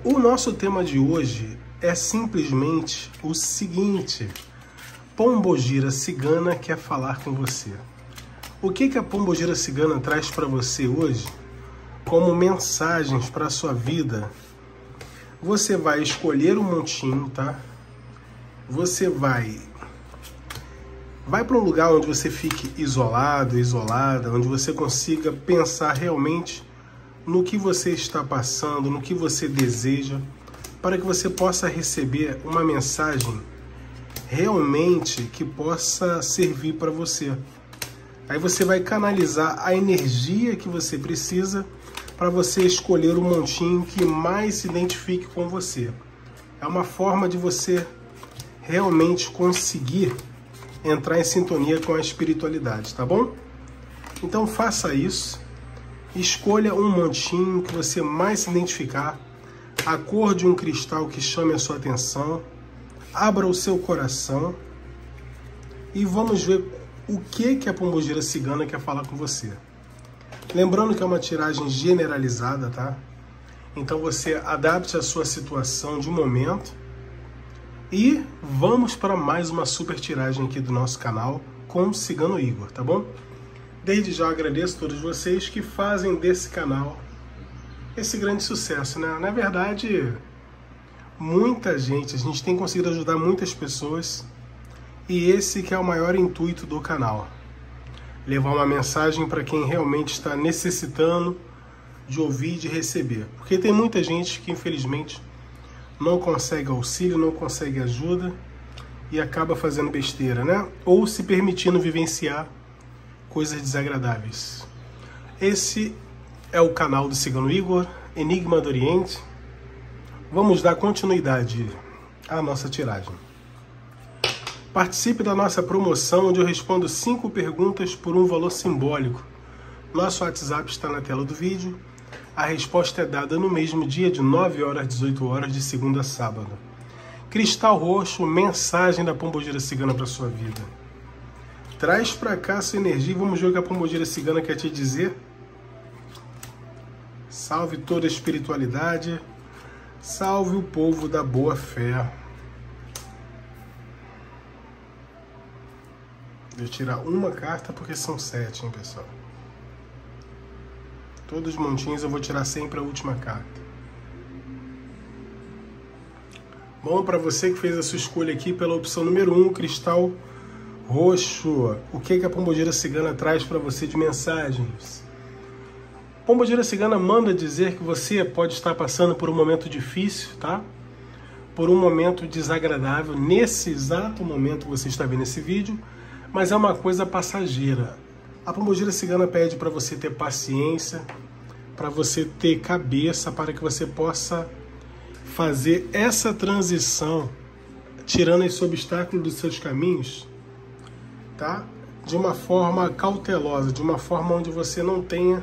O nosso tema de hoje é simplesmente o seguinte: Pombogira Cigana quer falar com você. O que a Pombogira Cigana traz para você hoje como mensagens para a sua vida? Você vai escolher um montinho, tá? Você vai para um lugar onde você fique isolado, isolada, onde você consiga pensar realmente no que você está passando, no que você deseja, para que você possa receber uma mensagem realmente que possa servir para você. Aí você vai canalizar a energia que você precisa para você escolher o montinho que mais se identifique com você. É uma forma de você realmente conseguir entrar em sintonia com a espiritualidade, tá bom? Então faça isso. Escolha um montinho que você mais se identificar, a cor de um cristal que chame a sua atenção, abra o seu coração e vamos ver o que a Pombogira Cigana quer falar com você. Lembrando que é uma tiragem generalizada, tá? Então você adapte a sua situação de momento e vamos para mais uma super tiragem aqui do nosso canal com o Cigano Igor, tá bom? Desde já agradeço a todos vocês que fazem desse canal esse grande sucesso, né? Na verdade, muita gente, a gente tem conseguido ajudar muitas pessoas e esse que é o maior intuito do canal. Levar uma mensagem para quem realmente está necessitando de ouvir e de receber. Porque tem muita gente que infelizmente não consegue auxílio, não consegue ajuda e acaba fazendo besteira, né? Ou se permitindo vivenciar coisas desagradáveis. Esse é o canal do Cigano Igor, Enigma do Oriente. Vamos dar continuidade à nossa tiragem. Participe da nossa promoção, onde eu respondo 5 perguntas por um valor simbólico. Nosso WhatsApp está na tela do vídeo. A resposta é dada no mesmo dia, de 9 horas às 18 horas, de segunda a sábado. Cristal roxo, mensagem da Pombogira Cigana para sua vida. Traz para cá a sua energia e vamos ver o que a Pombogira Cigana quer te dizer. Salve toda a espiritualidade. Salve o povo da boa fé. Vou tirar uma carta porque são 7, hein, pessoal? Todos os montinhos eu vou tirar sempre a última carta. Bom, para você que fez a sua escolha aqui pela opção número 1, cristal roxo. O que a Pombogira Cigana traz para você de mensagens? Pombogira Cigana manda dizer que você pode estar passando por um momento difícil, tá? Por um momento desagradável. Nesse exato momento que você está vendo esse vídeo, mas é uma coisa passageira. A Pombogira Cigana pede para você ter paciência, para você ter cabeça, para que você possa fazer essa transição, tirando esse obstáculo dos seus caminhos, tá? De uma forma cautelosa, de uma forma onde você não tenha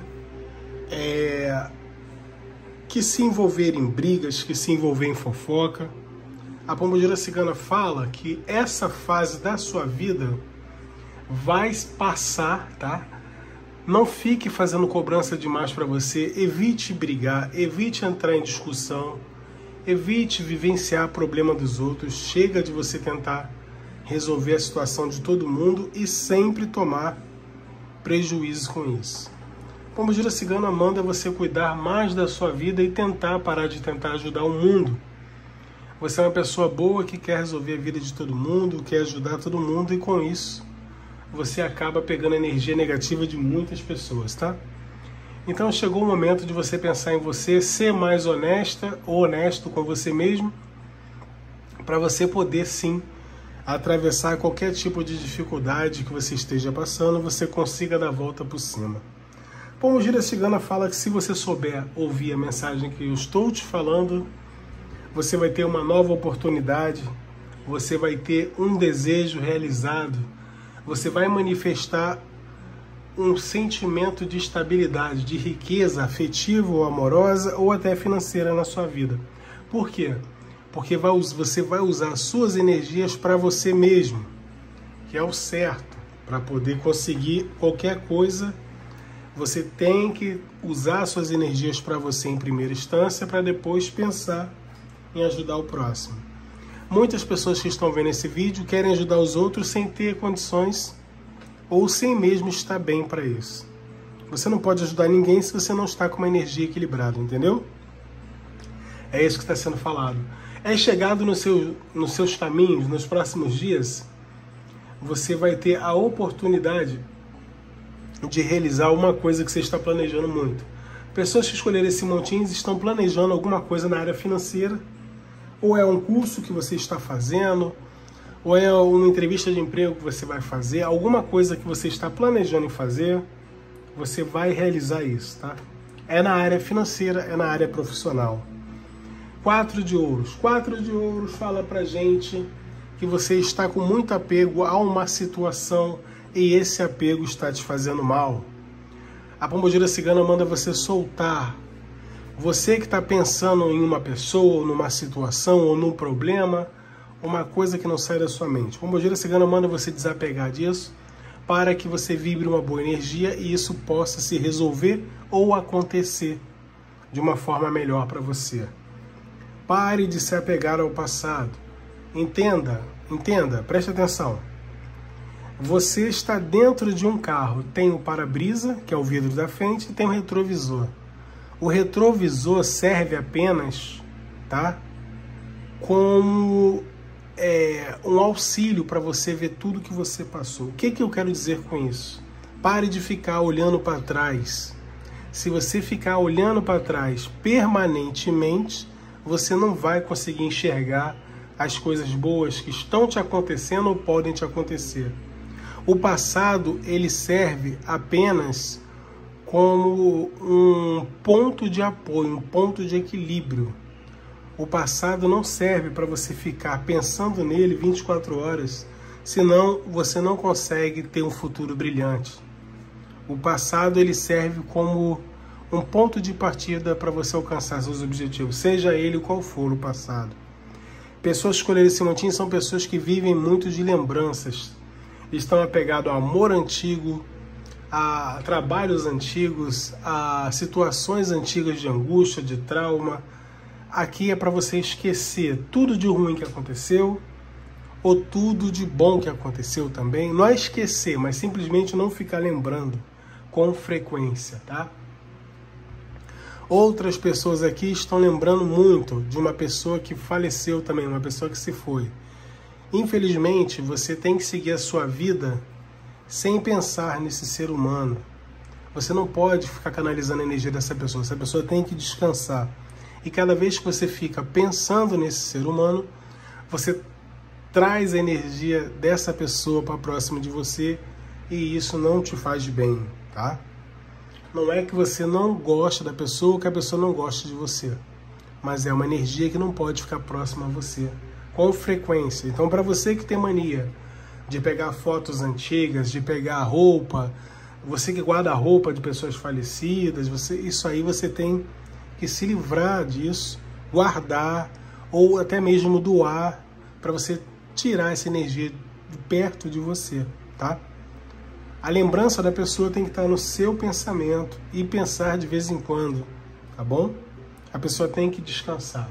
que se envolver em brigas, que se envolver em fofoca. A Pombogira Cigana fala que essa fase da sua vida vai passar, tá? Não fique fazendo cobrança demais para você, evite brigar, evite entrar em discussão, evite vivenciar problema dos outros, chega de você tentar resolver a situação de todo mundo e sempre tomar prejuízo com isso. Pombogira Cigana manda você cuidar mais da sua vida e tentar parar de tentar ajudar o mundo. Você é uma pessoa boa que quer resolver a vida de todo mundo, quer ajudar todo mundo e com isso você acaba pegando a energia negativa de muitas pessoas, tá? Então chegou o momento de você pensar em você, ser mais honesta ou honesto com você mesmo, para você poder sim atravessar qualquer tipo de dificuldade que você esteja passando, você consiga dar a volta por cima. Pombogira Cigana fala que se você souber ouvir a mensagem que eu estou te falando, você vai ter uma nova oportunidade, você vai ter um desejo realizado, você vai manifestar um sentimento de estabilidade, de riqueza afetiva ou amorosa ou até financeira na sua vida. Por quê? Porque você vai usar as suas energias para você mesmo, que é o certo, para poder conseguir qualquer coisa Você tem que usar suas energias para você em primeira instância, para depois pensar em ajudar o próximo. Muitas pessoas que estão vendo esse vídeo querem ajudar os outros sem ter condições ou sem mesmo estar bem para isso. Você não pode ajudar ninguém se você não está com uma energia equilibrada, entendeu? É isso que está sendo falado. É chegado nos seus caminhos, nos próximos dias, você vai ter a oportunidade de realizar uma coisa que você está planejando muito. Pessoas que escolheram esse montinho estão planejando alguma coisa na área financeira, ou é um curso que você está fazendo, ou é uma entrevista de emprego que você vai fazer, alguma coisa que você está planejando em fazer, você vai realizar isso, tá? É na área financeira, é na área profissional. 4 de ouros. 4 de ouros fala pra gente que você está com muito apego a uma situação e esse apego está te fazendo mal. A pombogira cigana manda você soltar. Você que está pensando em uma pessoa, ou numa situação, ou num problema, uma coisa que não sai da sua mente. A pombogira cigana manda você desapegar disso para que você vibre uma boa energia e isso possa se resolver ou acontecer de uma forma melhor para você. Pare de se apegar ao passado. Entenda, preste atenção. Você está dentro de um carro, tem o para-brisa, que é o vidro da frente, e tem o retrovisor. O retrovisor serve apenas, tá, como um auxílio para você ver tudo que você passou. O que eu quero dizer com isso? Pare de ficar olhando para trás. Se você ficar olhando para trás permanentemente, você não vai conseguir enxergar as coisas boas que estão te acontecendo ou podem te acontecer. O passado, ele serve apenas como um ponto de apoio, um ponto de equilíbrio. O passado não serve para você ficar pensando nele 24 horas, senão você não consegue ter um futuro brilhante. O passado, ele serve como um ponto de partida para você alcançar seus objetivos, seja ele qual for o passado. Pessoas que escolheram esse montinho são pessoas que vivem muito de lembranças, estão apegados a amor antigo, a trabalhos antigos, a situações antigas de angústia, de trauma. Aqui é para você esquecer tudo de ruim que aconteceu, ou tudo de bom que aconteceu também. Não é esquecer, mas simplesmente não ficar lembrando com frequência, tá? Outras pessoas aqui estão lembrando muito de uma pessoa que faleceu também, uma pessoa que se foi. Infelizmente, você tem que seguir a sua vida sem pensar nesse ser humano. Você não pode ficar canalizando a energia dessa pessoa. Essa pessoa tem que descansar. E cada vez que você fica pensando nesse ser humano, você traz a energia dessa pessoa para próximo de você e isso não te faz bem, tá? Não é que você não gosta da pessoa ou que a pessoa não gosta de você, mas é uma energia que não pode ficar próxima a você com frequência. Então, para você que tem mania de pegar fotos antigas, de pegar roupa, você que guarda a roupa de pessoas falecidas, isso aí você tem que se livrar disso, guardar ou até mesmo doar para você tirar essa energia de perto de você, tá? A lembrança da pessoa tem que estar no seu pensamento e pensar de vez em quando, tá bom? A pessoa tem que descansar.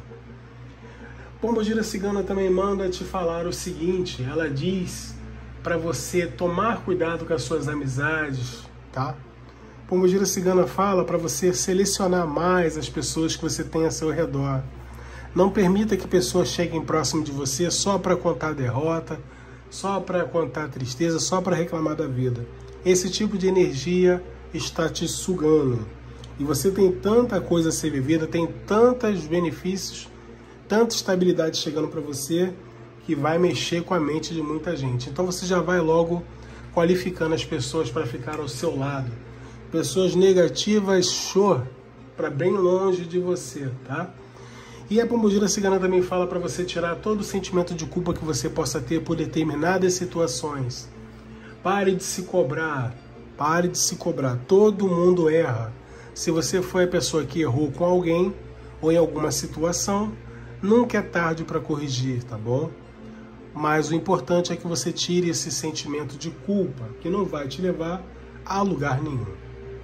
Pombogira cigana também manda te falar o seguinte, ela diz para você tomar cuidado com as suas amizades, tá? Pombogira cigana fala para você selecionar mais as pessoas que você tem a seu redor. Não permita que pessoas cheguem próximo de você só para contar derrota, só para contar tristeza, só para reclamar da vida. Esse tipo de energia está te sugando. E você tem tanta coisa a ser vivida, tem tantos benefícios, tanta estabilidade chegando para você, que vai mexer com a mente de muita gente. Então você já vai logo qualificando as pessoas para ficar ao seu lado. Pessoas negativas, para bem longe de você, tá? E a pombogira cigana também fala para você tirar todo o sentimento de culpa que você possa ter por determinadas situações. Pare de se cobrar, pare de se cobrar. Todo mundo erra. Se você foi a pessoa que errou com alguém ou em alguma situação, nunca é tarde para corrigir, tá bom? Mas o importante é que você tire esse sentimento de culpa, que não vai te levar a lugar nenhum.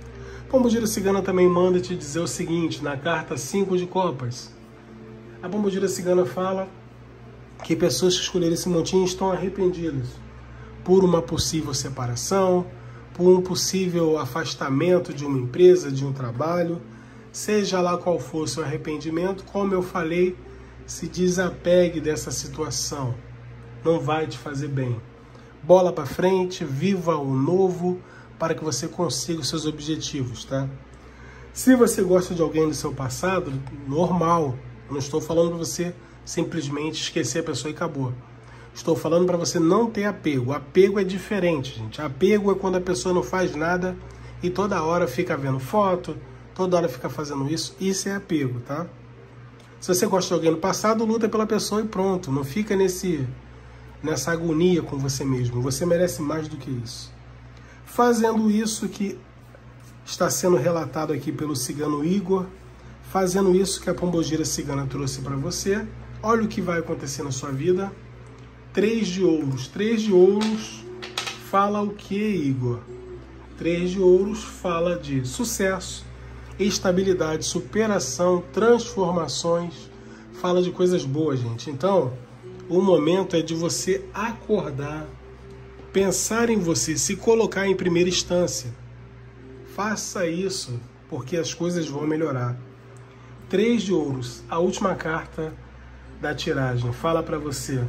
Pombogira Cigana também manda te dizer o seguinte, na carta 5 de copas. A Pombogira Cigana fala que pessoas que escolheram esse montinho estão arrependidas por uma possível separação, por um possível afastamento de uma empresa, de um trabalho, seja lá qual for o seu arrependimento, como eu falei, se desapegue dessa situação, não vai te fazer bem. Bola para frente, viva o novo para que você consiga os seus objetivos, tá? Se você gosta de alguém do seu passado, normal, eu não estou falando para você simplesmente esquecer a pessoa e acabou. Estou falando para você não ter apego. Apego é diferente, gente. Apego é quando a pessoa não faz nada e toda hora fica vendo foto, toda hora fica fazendo isso. Isso é apego, tá? Se você gosta de alguém no passado, luta pela pessoa e pronto. Não fica nessa agonia com você mesmo. Você merece mais do que isso. Fazendo isso que está sendo relatado aqui pelo cigano Igor, fazendo isso que a Pombogira Cigana trouxe para você, olha o que vai acontecer na sua vida. 3 de ouros. 3 de ouros fala o que, Igor? 3 de ouros fala de sucesso, estabilidade, superação, transformações, fala de coisas boas, gente. Então, o momento é de você acordar, pensar em você, se colocar em primeira instância. Faça isso, porque as coisas vão melhorar. 3 de ouros, a última carta da tiragem, fala para você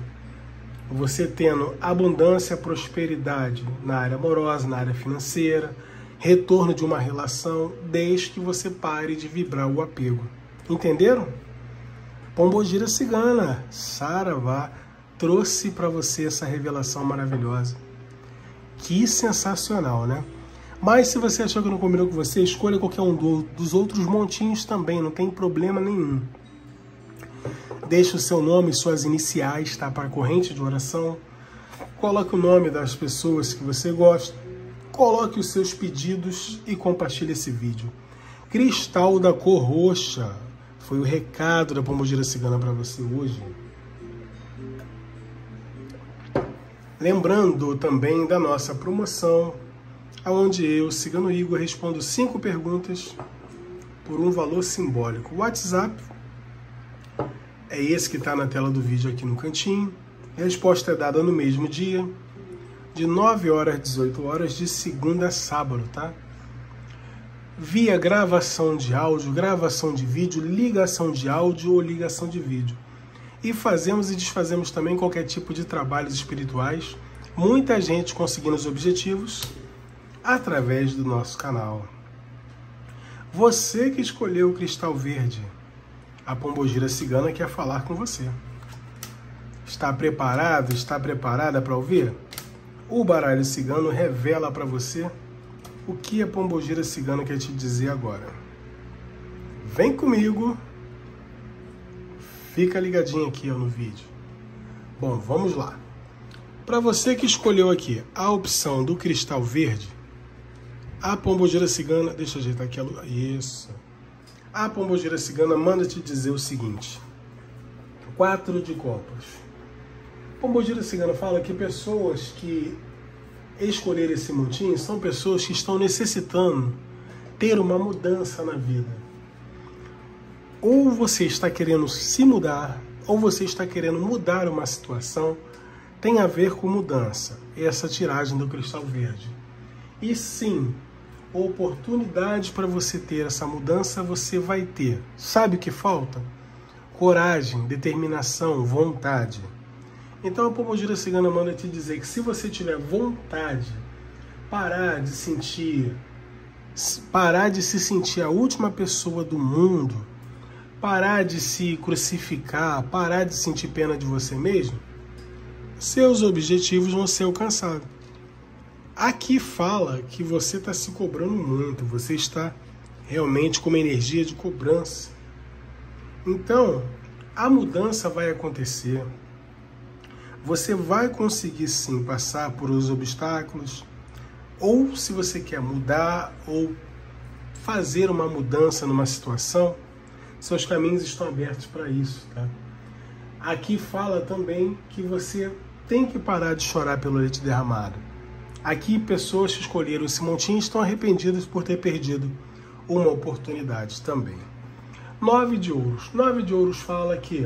tendo abundância, prosperidade na área amorosa, na área financeira, retorno de uma relação, desde que você pare de vibrar o apego. Entenderam? Pombogira Cigana, Saravá, trouxe para você essa revelação maravilhosa. Que sensacional, né? Mas se você achou que não combinou com você, escolha qualquer um dos outros montinhos também, não tem problema nenhum. Deixe o seu nome e suas iniciais, tá? Para a corrente de oração. Coloque o nome das pessoas que você gosta. Coloque os seus pedidos e compartilhe esse vídeo. Cristal da cor roxa. Foi o recado da Pombogira Cigana para você hoje. Lembrando também da nossa promoção, onde eu, Cigano Igor, respondo 5 perguntas por um valor simbólico. O WhatsApp é esse que está na tela do vídeo aqui no cantinho. A resposta é dada no mesmo dia, de 9 horas às 18 horas, de segunda a sábado, tá? Via gravação de áudio, gravação de vídeo, ligação de áudio ou ligação de vídeo. E fazemos e desfazemos também qualquer tipo de trabalhos espirituais. Muita gente conseguindo os objetivos através do nosso canal. Você que escolheu o cristal verde, a Pombogira Cigana quer falar com você. Está preparado? Está preparada para ouvir? O baralho cigano revela para você o que a Pombogira Cigana quer te dizer agora. Vem comigo. Fica ligadinho aqui no vídeo. Bom, vamos lá. Para você que escolheu aqui a opção do cristal verde, a Pombogira Cigana... Deixa eu ajeitar aqui a luz. Isso. A Pombogira Cigana manda te dizer o seguinte. 4 de copas. Pombogira Cigana fala que pessoas que escolheram esse montinho são pessoas que estão necessitando ter uma mudança na vida. Ou você está querendo se mudar, ou você está querendo mudar uma situação, tem a ver com mudança. Essa tiragem do cristal verde. E sim, oportunidade para você ter essa mudança você vai ter. Sabe o que falta? Coragem, determinação, vontade. Então a Pombogira Cigana manda te dizer que se você tiver vontade, parar de se sentir a última pessoa do mundo, parar de se crucificar, parar de sentir pena de você mesmo, seus objetivos vão ser alcançados. Aqui fala que você está se cobrando muito, você está realmente com uma energia de cobrança. Então, a mudança vai acontecer. Você vai conseguir sim passar por os obstáculos, ou se você quer mudar ou fazer uma mudança numa situação, seus caminhos estão abertos para isso, tá? Aqui fala também que você tem que parar de chorar pelo leite derramado. Aqui pessoas que escolheram esse montinho estão arrependidas por ter perdido uma oportunidade também. 9 de ouros. 9 de ouros fala que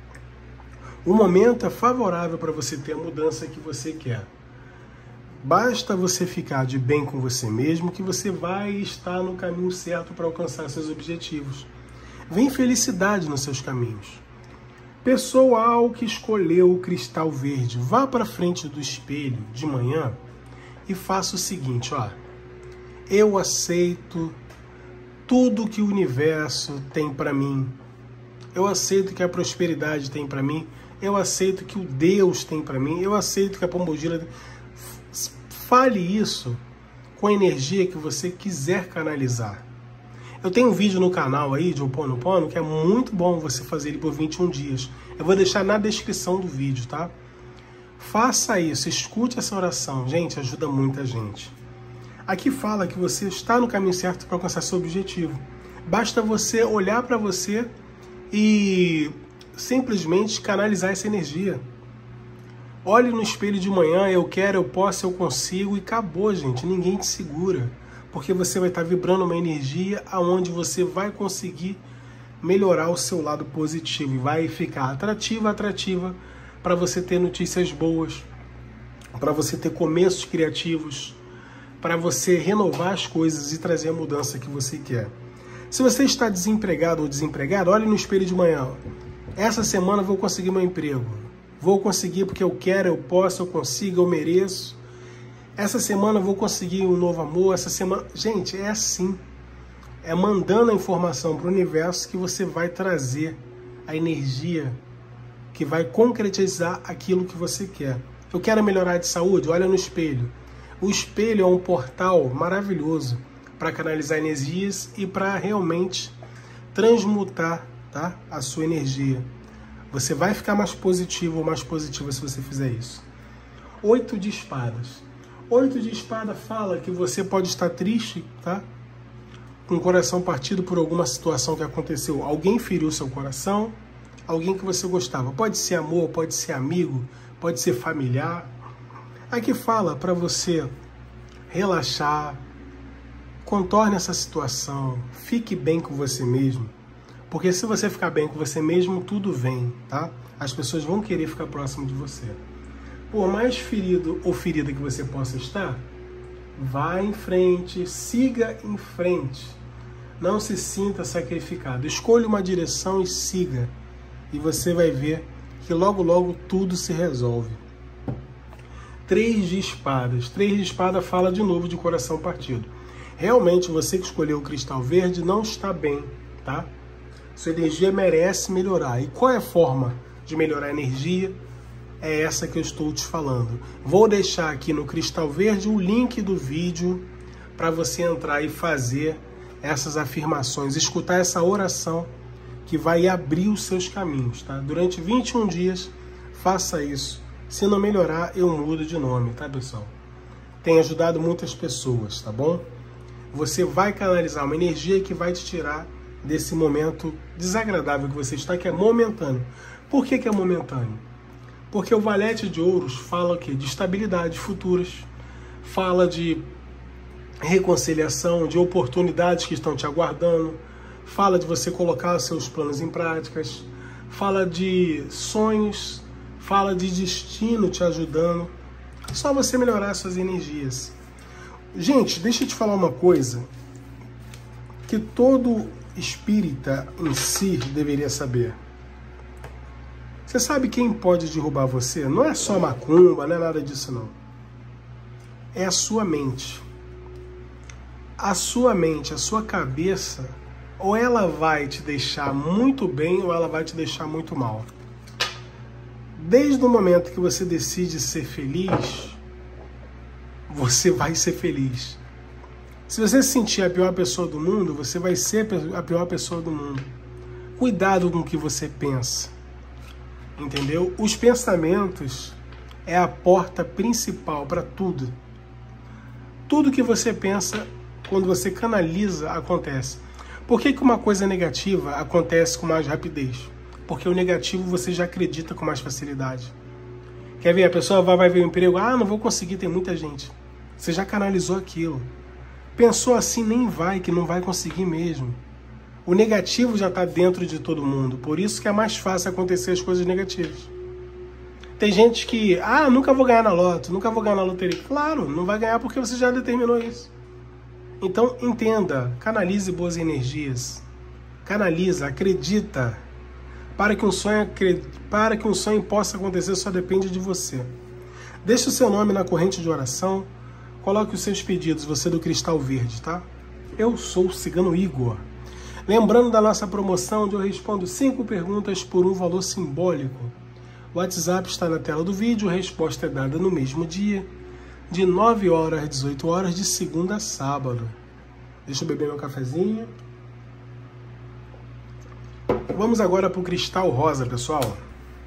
o momento é favorável para você ter a mudança que você quer. Basta você ficar de bem com você mesmo que você vai estar no caminho certo para alcançar seus objetivos. Vem felicidade nos seus caminhos. Pessoal que escolheu o cristal verde, vá para frente do espelho de manhã e faça o seguinte, ó. Eu aceito tudo que o universo tem para mim. Eu aceito que a prosperidade tem para mim. Eu aceito que o Deus tem para mim. Eu aceito que a pombogira tem. Fale isso com a energia que você quiser canalizar. Eu tenho um vídeo no canal aí de Ho'oponopono que é muito bom você fazer ele por 21 dias. Eu vou deixar na descrição do vídeo, tá? Faça isso, escute essa oração. Gente, ajuda muita gente. Aqui fala que você está no caminho certo para alcançar seu objetivo. Basta você olhar para você e simplesmente canalizar essa energia. Olhe no espelho de manhã, eu quero, eu posso, eu consigo, e acabou, gente. Ninguém te segura, porque você vai estar vibrando uma energia aonde você vai conseguir melhorar o seu lado positivo e vai ficar atrativa para você ter notícias boas, para você ter começos criativos, para você renovar as coisas e trazer a mudança que você quer. Se você está desempregado ou desempregada, olhe no espelho de manhã. Essa semana eu vou conseguir meu emprego. Vou conseguir porque eu quero, eu posso, eu consigo, eu mereço. Essa semana eu vou conseguir um novo amor. Essa semana... Gente, é assim. É mandando a informação para o universo que você vai trazer a energia que vai concretizar aquilo que você quer. Eu quero melhorar de saúde? Olha no espelho. O espelho é um portal maravilhoso para canalizar energias e para realmente transmutar, tá, a sua energia. Você vai ficar mais positivo ou mais positiva se você fizer isso. 8 de espadas. 8 de espada fala que você pode estar triste, tá? Com o coração partido por alguma situação que aconteceu. Alguém feriu seu coração, alguém que você gostava. Pode ser amor, pode ser amigo, pode ser familiar. Aqui fala para você relaxar, contorne essa situação, fique bem com você mesmo. Porque se você ficar bem com você mesmo, tudo vem, tá? As pessoas vão querer ficar próximo de você. Por mais ferido ou ferida que você possa estar, vá em frente, siga em frente. Não se sinta sacrificado. Escolha uma direção e siga. E você vai ver que logo, logo tudo se resolve. 3 de espadas. 3 de espada fala de novo de coração partido. Realmente, você que escolheu o cristal verde não está bem, tá? Sua energia merece melhorar. E qual é a forma de melhorar a energia? É essa que eu estou te falando. Vou deixar aqui no cristal verde o link do vídeo para você entrar e fazer essas afirmações, escutar essa oração que vai abrir os seus caminhos, tá? Durante 21 dias, faça isso. Se não melhorar, eu mudo de nome, tá, pessoal? Tem ajudado muitas pessoas, tá bom? Você vai canalizar uma energia que vai te tirar desse momento desagradável que você está, que é momentâneo. Por que é momentâneo? Porque o valete de ouros fala o quê? De estabilidades futuras, fala de reconciliação, de oportunidades que estão te aguardando, fala de você colocar seus planos em práticas, fala de sonhos, fala de destino te ajudando. É só você melhorar suas energias. Gente, deixa eu te falar uma coisa que todo espírita em si deveria saber. Você sabe quem pode derrubar você? Não é só macumba, não é nada disso não. É a sua mente. A sua mente, a sua cabeça, ou ela vai te deixar muito bem ou ela vai te deixar muito mal. Desde o momento que você decide ser feliz, você vai ser feliz. Se você se sentir a pior pessoa do mundo, você vai ser a pior pessoa do mundo. Cuidado com o que você pensa. Entendeu? Os pensamentos é a porta principal para tudo. Tudo que você pensa, quando você canaliza, acontece. Por que uma coisa negativa acontece com mais rapidez? Porque o negativo você já acredita com mais facilidade. Quer ver? A pessoa vai ver o emprego, não vou conseguir, tem muita gente. Você já canalizou aquilo. Pensou assim, nem vai, que não vai conseguir mesmo. O negativo já está dentro de todo mundo, por isso que é mais fácil acontecer as coisas negativas. Tem gente que, nunca vou ganhar na loto, nunca vou ganhar na loteria. Claro, não vai ganhar porque você já determinou isso. Então, entenda, canalize boas energias. Canaliza, acredita. Para que um sonho possa acontecer, só depende de você. Deixe o seu nome na corrente de oração. Coloque os seus pedidos, você do Cristal Verde, tá? Eu sou o Cigano Igor. Lembrando da nossa promoção, onde eu respondo 5 perguntas por um valor simbólico. O WhatsApp está na tela do vídeo, a resposta é dada no mesmo dia, de 9 horas às 18 horas, de segunda a sábado. Deixa eu beber meu cafezinho. Vamos agora para o Cristal Rosa, pessoal.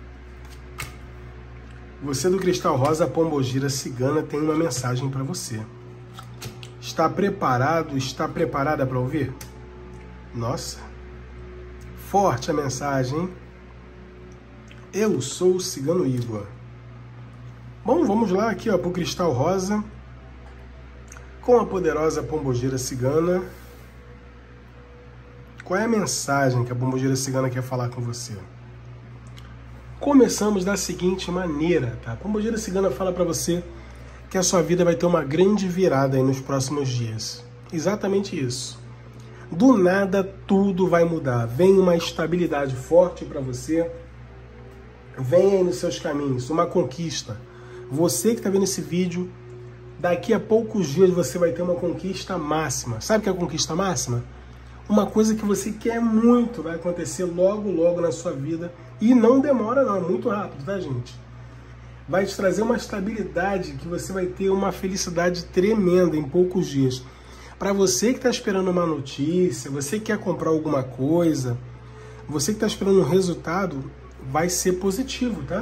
Você do Cristal Rosa, a Pombogira Cigana tem uma mensagem para você. Está preparado? Está preparada para ouvir? Nossa, forte a mensagem, hein? Eu sou o Cigano Igor. Bom, vamos lá aqui para o Cristal Rosa, com a poderosa Pombogira Cigana. Qual é a mensagem que a Pombogira Cigana quer falar com você? Começamos da seguinte maneira, tá? A Pombogira Cigana fala para você que a sua vida vai ter uma grande virada aí nos próximos dias. Exatamente isso. Do nada tudo vai mudar. Vem uma estabilidade forte para você. Vem aí nos seus caminhos uma conquista. Você que está vendo esse vídeo, daqui a poucos dias você vai ter uma conquista máxima. Sabe o que é a conquista máxima? Uma coisa que você quer muito vai acontecer logo, logo na sua vida. E não demora não, é muito rápido, tá, gente? Vai te trazer uma estabilidade que você vai ter uma felicidade tremenda em poucos dias. Para você que está esperando uma notícia, você que quer comprar alguma coisa, você que está esperando um resultado, vai ser positivo, tá?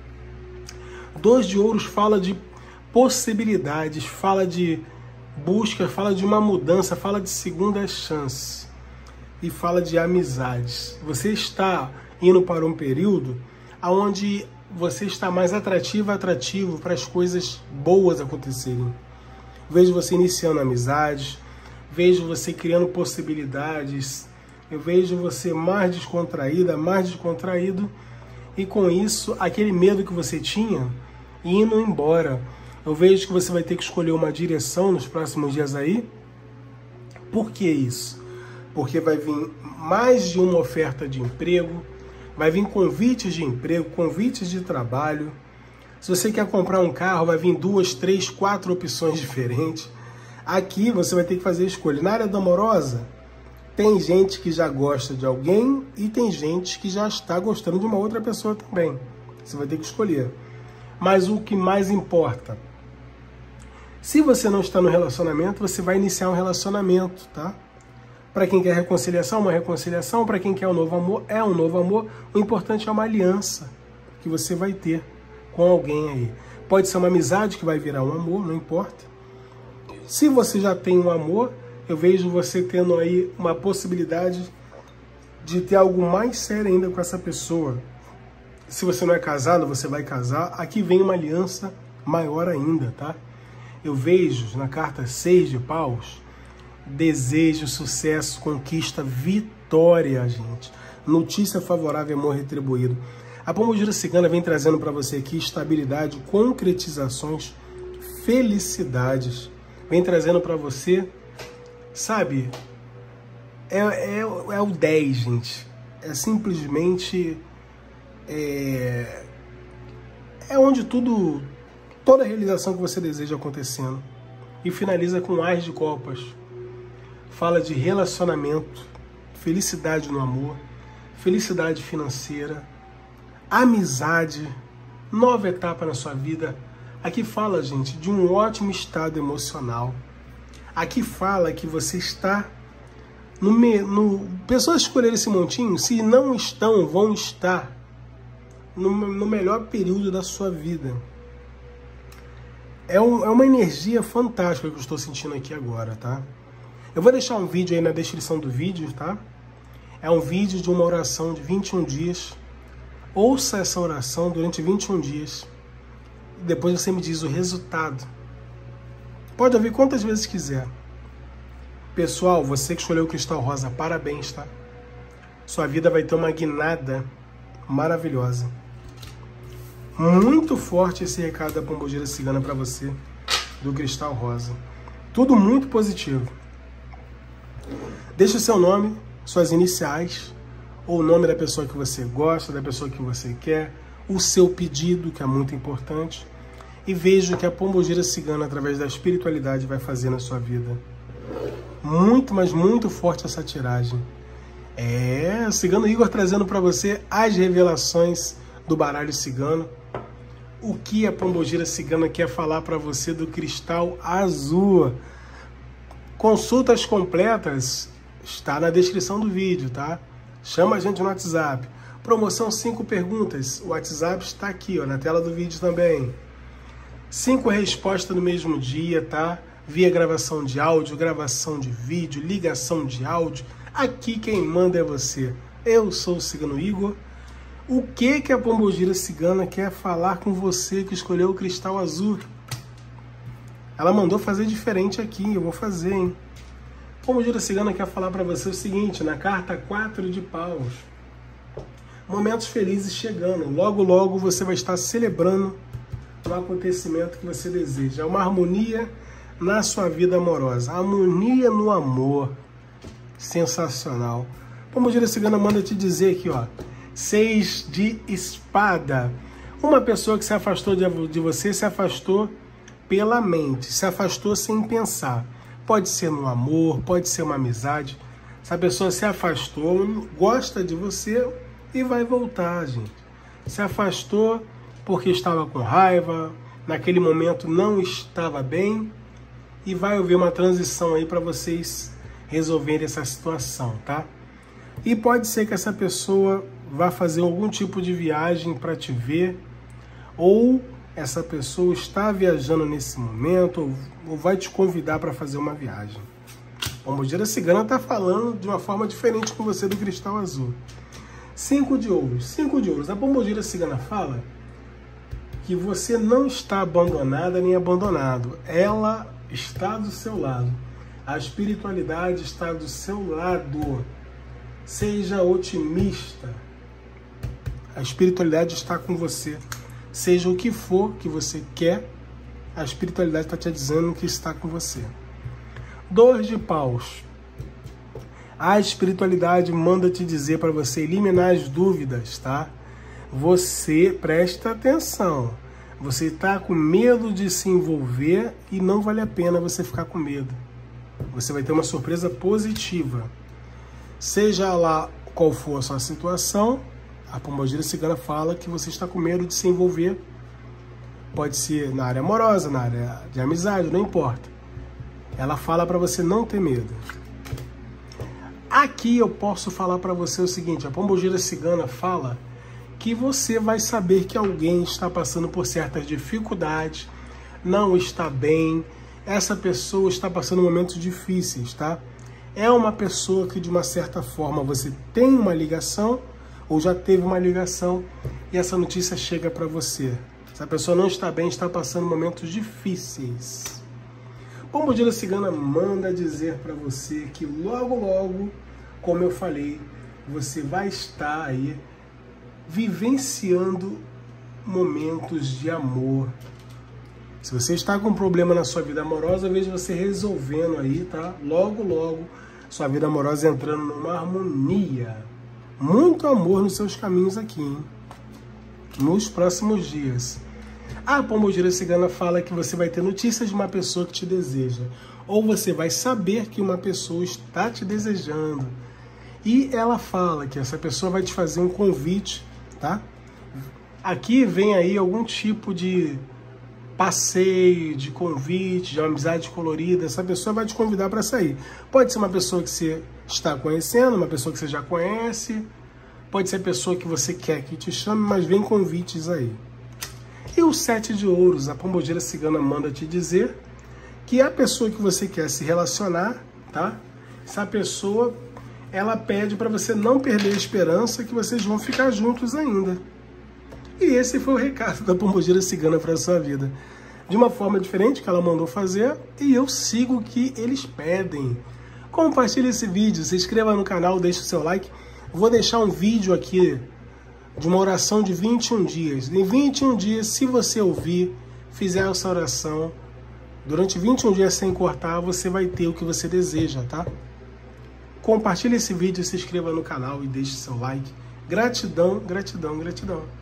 2 de ouros fala de possibilidades, fala de busca, fala de uma mudança, fala de segunda chance e fala de amizades. Você está indo para um período onde você está mais atrativo para as coisas boas acontecerem. Vejo você iniciando amizades, vejo você criando possibilidades, eu vejo você mais descontraída, mais descontraído, e com isso, aquele medo que você tinha, indo embora. Eu vejo que você vai ter que escolher uma direção nos próximos dias aí. Por que isso? Porque vai vir mais de uma oferta de emprego, vai vir convites de emprego, convites de trabalho. Se você quer comprar um carro, vai vir 2, 3, 4 opções diferentes. Aqui você vai ter que fazer escolha. Na área da amorosa, tem gente que já gosta de alguém e tem gente que já está gostando de uma outra pessoa também. Você vai ter que escolher. Mas o que mais importa, se você não está no relacionamento, você vai iniciar um relacionamento, tá? Para quem quer reconciliação, uma reconciliação. Para quem quer um novo amor, é um novo amor. O importante é uma aliança que você vai ter com alguém aí. Pode ser uma amizade que vai virar um amor, não importa. Se você já tem um amor, eu vejo você tendo aí uma possibilidade de ter algo mais sério ainda com essa pessoa. Se você não é casado, você vai casar. Aqui vem uma aliança maior ainda, tá? Eu vejo na carta 6 de paus, desejo, sucesso, conquista, vitória, gente. Notícia favorável, amor retribuído. A Pombogira Cigana vem trazendo para você aqui estabilidade, concretizações, felicidades. Vem trazendo para você, sabe, é o 10, gente. É simplesmente... É onde toda a realização que você deseja acontecendo. E finaliza com Ás de Copas. Fala de relacionamento, felicidade no amor, felicidade financeira, amizade, nova etapa na sua vida. Aqui fala, gente, de um ótimo estado emocional. Aqui fala que você está pessoas escolheram esse montinho, se não estão, vão estar no melhor período da sua vida. É uma energia fantástica que eu estou sentindo aqui agora, tá? Eu vou deixar um vídeo aí na descrição do vídeo, tá? É um vídeo de uma oração de 21 dias. Ouça essa oração durante 21 dias. E depois você me diz o resultado. Pode ouvir quantas vezes quiser. Pessoal, você que escolheu o cristal rosa, parabéns, tá? Sua vida vai ter uma guinada maravilhosa. Muito forte esse recado da pombogira cigana para você, do cristal rosa. Tudo muito positivo. Deixe o seu nome, suas iniciais, ou o nome da pessoa que você gosta, da pessoa que você quer, o seu pedido, que é muito importante, e veja o que a pombogira cigana, através da espiritualidade, vai fazer na sua vida. Muito, mas muito forte essa tiragem. O Cigano Igor trazendo para você as revelações do baralho cigano. O que a pombogira cigana quer falar para você do cristal azul. Consultas completas está na descrição do vídeo, tá? Chama a gente no WhatsApp. Promoção 5 perguntas. O WhatsApp está aqui, ó, na tela do vídeo também. 5 respostas no mesmo dia, tá? Via gravação de áudio, gravação de vídeo, ligação de áudio. Aqui quem manda é você. Eu sou o Cigano Igor. O que a pombogira cigana quer falar com você que escolheu o cristal azul? Ela mandou fazer diferente aqui, eu vou fazer, hein? A pombogira cigana quer falar para você o seguinte, na carta 4 de paus. Momentos felizes chegando. Logo, logo você vai estar celebrando o acontecimento que você deseja. Uma harmonia na sua vida amorosa. Harmonia no amor. Sensacional. Pombogira cigana manda te dizer aqui, ó. 6 de espada. Uma pessoa que se afastou de você se afastou pela mente. Se afastou sem pensar. Pode ser no amor, pode ser uma amizade. Essa pessoa se afastou, gosta de você e vai voltar, gente. Se afastou porque estava com raiva, naquele momento não estava bem e vai haver uma transição aí para vocês resolverem essa situação, tá? E pode ser que essa pessoa vá fazer algum tipo de viagem para te ver, ou essa pessoa está viajando nesse momento, ou vai te convidar para fazer uma viagem. A pombogira cigana está falando de uma forma diferente com você do cristal azul. 5 de ouros. 5 de ouros. A pombogira cigana fala que você não está abandonada nem abandonado. Ela está do seu lado. A espiritualidade está do seu lado. Seja otimista. A espiritualidade está com você. Seja o que for que você quer, a espiritualidade está te dizendo que está com você. 2 de paus. A espiritualidade manda te dizer para você eliminar as dúvidas, tá? Você presta atenção. Você está com medo de se envolver e não vale a pena você ficar com medo. Você vai ter uma surpresa positiva. Seja lá qual for a sua situação, a pombogira cigana fala que você está com medo de se envolver. Pode ser na área amorosa, na área de amizade, não importa. Ela fala para você não ter medo. Aqui eu posso falar para você o seguinte, a pombogira cigana fala que você vai saber que alguém está passando por certas dificuldades, não está bem, essa pessoa está passando momentos difíceis, tá? É uma pessoa que de uma certa forma você tem uma ligação, ou já teve uma ligação, e essa notícia chega para você. Essa pessoa não está bem, está passando momentos difíceis. Pombogira cigana manda dizer para você que logo, logo, como eu falei, você vai estar aí vivenciando momentos de amor. Se você está com um problema na sua vida amorosa, eu vejo você resolvendo aí, tá? Logo, logo, sua vida amorosa entrando numa harmonia. Muito amor nos seus caminhos aqui, hein? Nos próximos dias. A pombogira cigana fala que você vai ter notícias de uma pessoa que te deseja. Ou você vai saber que uma pessoa está te desejando. E ela fala que essa pessoa vai te fazer um convite, tá? Aqui vem aí algum tipo de passeio, de convite, de uma amizade colorida. Essa pessoa vai te convidar para sair. Pode ser uma pessoa que você está conhecendo, uma pessoa que você já conhece. Pode ser a pessoa que você quer que te chame, mas vem convites aí. E o 7 de ouros, a pombogira cigana manda te dizer que a pessoa que você quer se relacionar, tá? Essa pessoa, ela pede para você não perder a esperança que vocês vão ficar juntos ainda. E esse foi o recado da pombogira cigana para a sua vida. De uma forma diferente que ela mandou fazer, e eu sigo o que eles pedem. Compartilhe esse vídeo, se inscreva no canal, deixe o seu like. Vou deixar um vídeo aqui de uma oração de 21 dias. Em 21 dias, se você ouvir, fizer essa oração, durante 21 dias sem cortar, você vai ter o que você deseja, tá? Compartilhe esse vídeo, se inscreva no canal e deixe seu like. Gratidão, gratidão, gratidão.